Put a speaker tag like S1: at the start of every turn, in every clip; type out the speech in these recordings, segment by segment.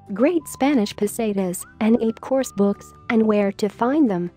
S1: great Spanish pesetas and EAP course books, and where to find them.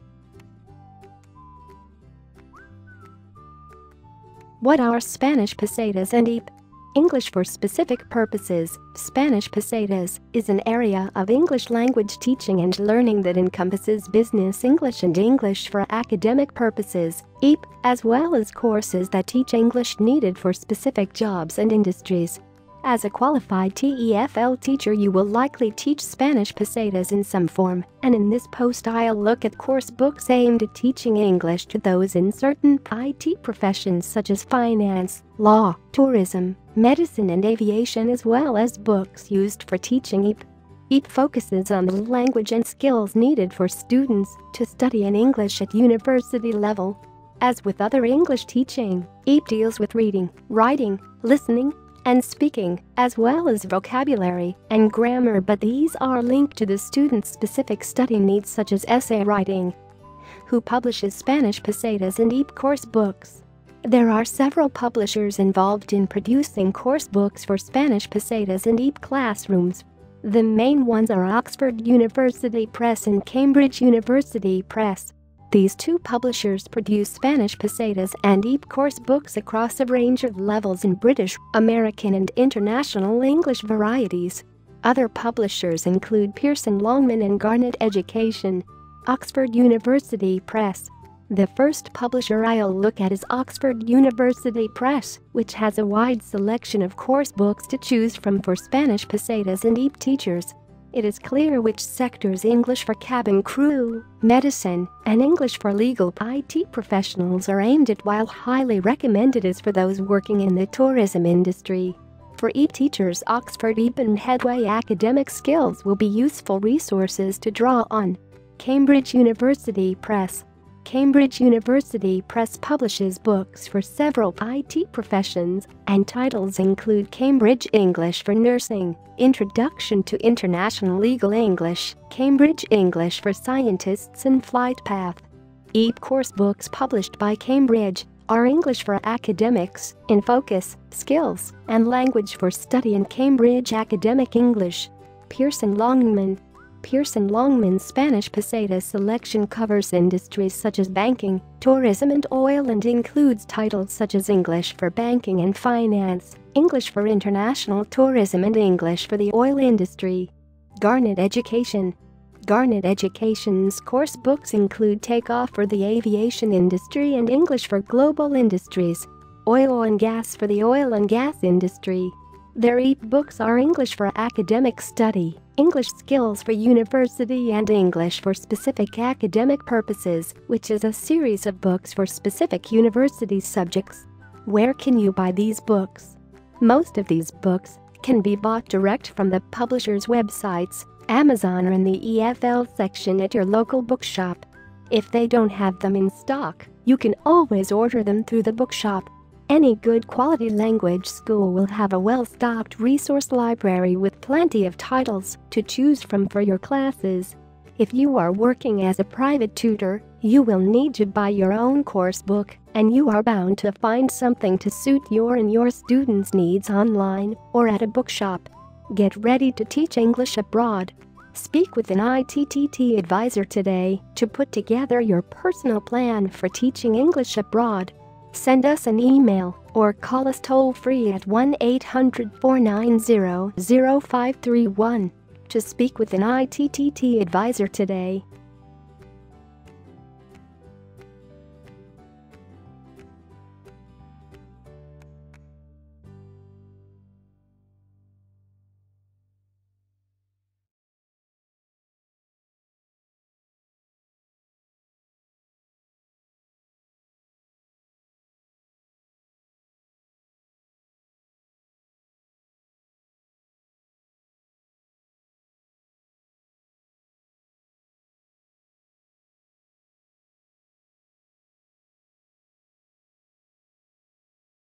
S1: What are Spanish pesetas and EAP? English for specific purposes. Spanish pesetas is an area of English language teaching and learning that encompasses business English and English for academic purposes, EAP, as well as courses that teach English needed for specific jobs and industries. As a qualified TEFL teacher, you will likely teach Spanish pesetas in some form, and in this post I'll look at course books aimed at teaching English to those in certain IT professions such as finance, law, tourism, medicine and aviation, as well as books used for teaching EAP. EAP focuses on the language and skills needed for students to study in English at university level. As with other English teaching, EAP deals with reading, writing, listening, and speaking, as well as vocabulary and grammar, but these are linked to the student's specific study needs such as essay writing. Who publishes Spanish pesetas and EAP course books? There are several publishers involved in producing course books for Spanish pesetas and EAP classrooms. The main ones are Oxford University Press and Cambridge University Press. These two publishers produce Spanish pesetas and EAP course books across a range of levels in British, American and international English varieties. Other publishers include Pearson Longman and Garnet Education. Oxford University Press. The first publisher I'll look at is Oxford University Press, which has a wide selection of course books to choose from for Spanish pesetas and EAP teachers. It is clear which sectors English for cabin crew, medicine, and English for legal IT professionals are aimed at, while highly recommended is for those working in the tourism industry. For EAP teachers, Oxford EAP and Headway Academic Skills will be useful resources to draw on. Cambridge University Press. Cambridge University Press publishes books for several IT professions, and titles include Cambridge English for Nursing, Introduction to International Legal English, Cambridge English for Scientists and Flight Path. EAP course books published by Cambridge are English for Academics, In Focus, Skills, and Language for Study in Cambridge Academic English. Pearson Longman. Pearson Longman's Spanish peseta selection covers industries such as banking, tourism and oil, and includes titles such as English for Banking and Finance, English for International Tourism and English for the Oil Industry. Garnet Education. Garnet Education's course books include Takeoff for the Aviation Industry and English for Global Industries, Oil and Gas for the Oil and Gas Industry. Their EAP books are English for Academic Study, English Skills for University and English for Specific Academic Purposes, which is a series of books for specific university subjects. Where can you buy these books? Most of these books can be bought direct from the publishers' websites, Amazon, or in the EFL section at your local bookshop. If they don't have them in stock, you can always order them through the bookshop. Any good quality language school will have a well-stocked resource library with plenty of titles to choose from for your classes. If you are working as a private tutor, you will need to buy your own course book, and you are bound to find something to suit your and your students' needs online or at a bookshop. Get ready to teach English abroad. Speak with an ITTT advisor today to put together your personal plan for teaching English abroad. Send us an email or call us toll-free at 1-800-490-0531 to speak with an ITTT advisor today.